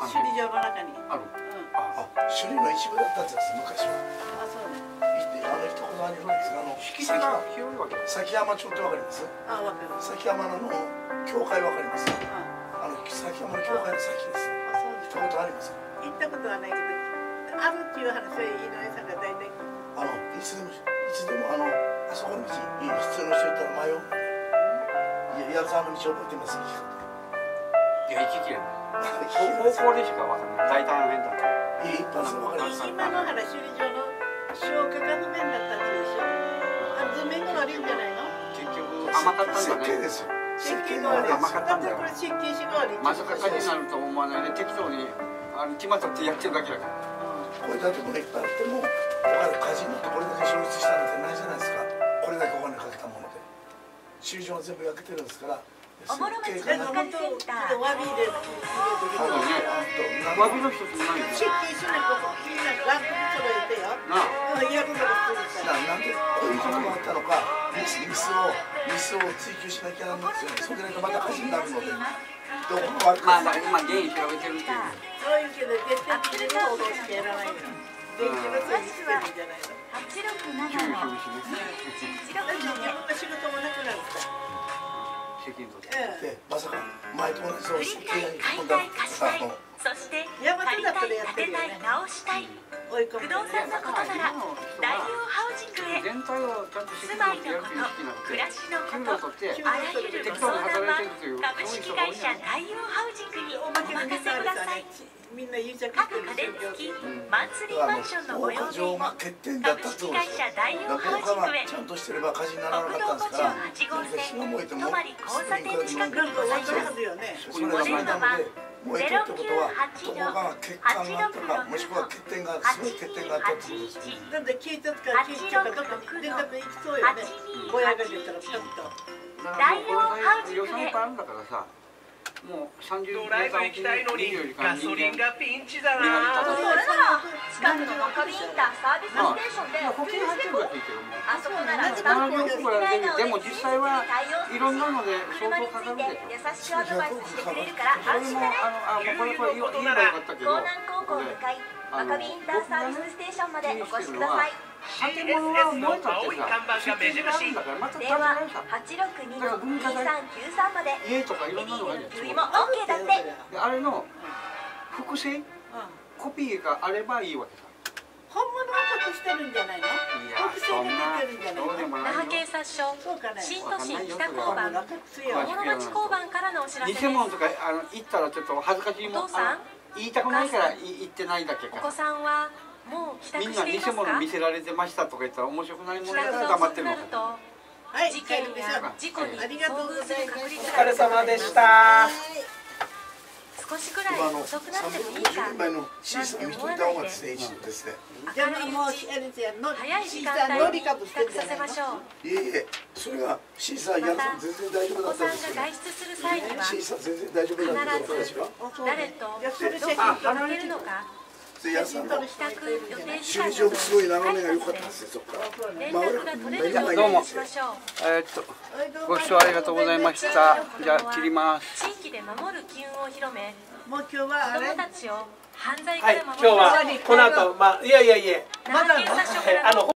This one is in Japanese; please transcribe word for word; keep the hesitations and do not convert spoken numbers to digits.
首里城の中にある。 あ、首里の一部だったんです昔は。 あ、そうね。 あの一言あるんですが、あの敷地が広いわけ。 崎山町ってわかります？ あ、わかる。 崎山の教会わかります？ あ、 あの崎山の教会の先です。 そうです。 行ったことありますか？ 行ったことはないけど、あるっていう話は井上さんが大体。 あのいつでもいつでもあのあそこの道普通の人いたら迷うんで、やるさんの道覚えてます？ いや、行ききれない。高校でしかわかんない。大体の辺だと。 一発でわかります。 今の原首里城の消化が不便だったっていうでしょ。あ、図面が悪いんじゃないの？ 結局甘かったんだね。 設計ですよ。 設計が悪い。 甘かったんだよ。 これ設計士が悪い。 まさか火事になると思わないで適当にあの決まったってやってるだけだから。 これだけもいっぱいあっても、火事になってこれだけ消失したなんてないじゃないですか。これだけお金かけたもので。首里城は全部焼けてるんですから。 おもろ町でも本当わびでそうだね。わびの一つもないよ。 設計士なんかみんなランプ揃えてよ。 なあ。 やるのが普通ですから。 なんでこういうことがあったのか、ミスミスをミスを追求しなきゃなんですよね。それでまた火事になるので、どこも悪くまあない。 今原因調べてるっていう。 そういうけど絶対切れる方法しかやらないの。電気のせいにしてるんじゃないの。 はちろくななの自分の仕事もなくなるから。 で、まさか前と同じそう設計に買いたい貸したい、そして借りたい建てたい直したい、不動産のことなら大王ハウジングへ。 全体をちゃんと住まいのこと暮らしのことあらゆるご相談は株式会社大王ハウジングにお任せください。 みんな癒着各家電付きマンスリーマンションのご用命も株式会社大王ハウジングへ。 ちゃんとしてれば火事にならな国かったんですから。 道ごじゅうはち号線泊まり交差点近くにございます。 それが前なので、燃えたってことはどこかが欠陥があったか、もしくは欠点がすごい欠点があったってことですね。 なんで警察から警察からどこに連絡行きそうよね。ぼやが出たらピタッと。 大王ハウジングへ。 予算いっぱいあるんだからさ。もうさんじゅうドライブ行きたいのにガソリンがピンチだな。 それなら近くの中見インターサービスステーションで保険入ってるからいいけども。 あそこならスタッフを好き嫌いなでも実際はいろんなので相車に当かかるついてんでしょ。 優しくアドバイスしてくれるから安心だね。 あのあもうこれこれ言えばよかったけど。 江南高校向かい真壁インターサービスステーションまでお越しください。 シーエスエス の青い看板が目印。 電話はちろくにのにさんきゅうさんまで。 家とかいエリろんなのがーの給油も OK だって。 であれの複製コピーがあればいいわけさ。 本物を隠してるんじゃないの？ いやそんなどうでもないよ。 那覇警察署そうかね。 新都心北交番隠すよ。 小諸町交番からのお知らせです。 偽物とかあの言ったらちょっと恥ずかしいもん。 お父さん言いたくないから言ってないだけかお子さんはもう帰ら。みん宅な偽していますか？ 物見せられてましたとか言ったら面白くないもん帰だから宅が遅く黙ってるのか。 なるとはい、 事件や事故にありがとうご遭遇するざいます。 確率お疲れが様でした。 少しくらい今あの遅くなってもいいさんびゃくごじゅうかえんまえのシーサー見といた方がですね、一度ですね。 じゃあもうあれですよ。の早い時間乗帯にりかぶして帰宅さんじゃないの？ せましょう。 いえいえ、それがシーサーやると全然大丈夫だお子さんがったんですよ。 外出する際にはシーサー全然大丈夫だったんですよ。 誰とじゃあそれどこ写真に出かけるのかで、やさんの帰宅予定時首里間など城すごい眺めが良かったんですよ、そこから。 連絡が取れるようどうもにしましょう。 えーっとご視聴ありがとうございました。じゃあ切ります。 地域で守る機運を広めもう今日はあ子れ供たちを犯罪かはい、 ら今日守るはこの後まあいやいやいや那覇警察署からのあの